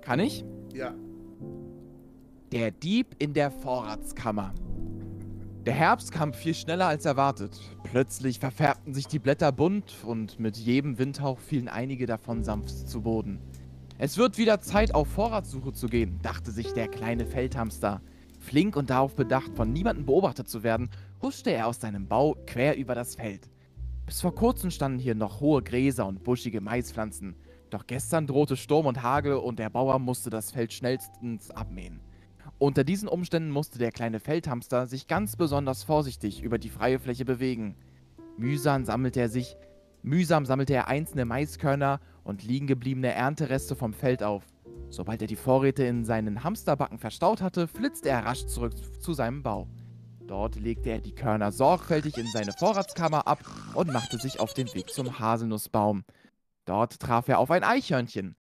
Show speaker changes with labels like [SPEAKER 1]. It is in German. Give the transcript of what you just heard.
[SPEAKER 1] Kann ich?
[SPEAKER 2] Ja.
[SPEAKER 1] Der Dieb in der Vorratskammer. Der Herbst kam viel schneller als erwartet. Plötzlich verfärbten sich die Blätter bunt und mit jedem Windhauch fielen einige davon sanft zu Boden. Es wird wieder Zeit, auf Vorratssuche zu gehen, dachte sich der kleine Feldhamster. Flink und darauf bedacht, von niemandem beobachtet zu werden, huschte er aus seinem Bau quer über das Feld. Bis vor kurzem standen hier noch hohe Gräser und buschige Maispflanzen. Doch gestern drohte Sturm und Hagel und der Bauer musste das Feld schnellstens abmähen. Unter diesen Umständen musste der kleine Feldhamster sich ganz besonders vorsichtig über die freie Fläche bewegen. Mühsam sammelte er sich, mühsam sammelte er einzelne Maiskörner und liegen gebliebene Erntereste vom Feld auf. Sobald er die Vorräte in seinen Hamsterbacken verstaut hatte, flitzte er rasch zurück zu seinem Bau. Dort legte er die Körner sorgfältig in seine Vorratskammer ab und machte sich auf den Weg zum Haselnussbaum. Dort traf er auf ein Eichhörnchen.